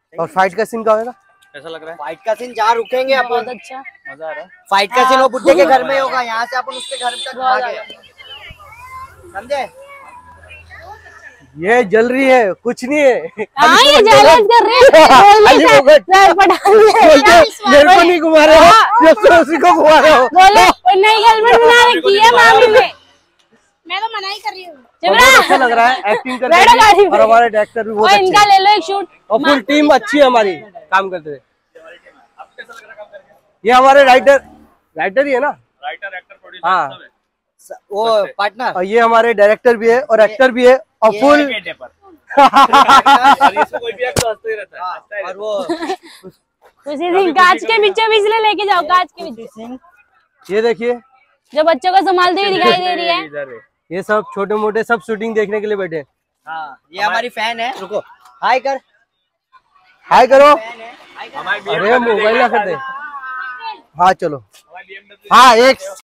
और फाइट का सीन का होगा? कैसा लग रहा है? फाइट का सीन जहाँ रुकेंगे अपन, बहुत अच्छा। मजा आ रहा है। फाइट का सीन वो बुड्ढे के घर में होगा, यहाँ से अपन उसके घर तक भागे, समझे? ये जल रही है, कुछ नहीं है। हाँ ये जैलेस कर रहे हैं। मेरे को नहीं घुमा रहे हो, उसी को घुमा रहे हो। बोले नई गर्लफ्रेंड बना रखी है मामी ने। मैं तो मना ही कर रही हूँ। बहुत अच्छा लग रहा है एक्टिंग करके भी, और हमारे डायरेक्टर भी बहुत अच्छे इनका ले लो एक शूट। और फुल टीम अच्छी है हमारी काम करते हुए। ये हमारे राइटर ही है ना? राइटर, एक्टर, प्रोड्यूसर हाँ, सब है। वो पार्टनर, और ये हमारे डायरेक्टर भी है और एक्टर भी है और फुल और इसमें कोई भी एक्टर हंसता ही रहता है। और वो उसी दिन कांच के बीचों बीच लेके जाओ, कांच के बीच। ये देखिए जो बच्चों को संभालते हुए दिखाई दे रही है। इधर है। ये सब छोटे मोटे सब शूटिंग देखने के लिए बैठे हैं। हाँ, ये हमारी फैन है। रुको, हाय कर, हाय करो। हाय कर। हमारी अरे मोबाइल ना कर दे। हाँ चलो, BMW हाँ एक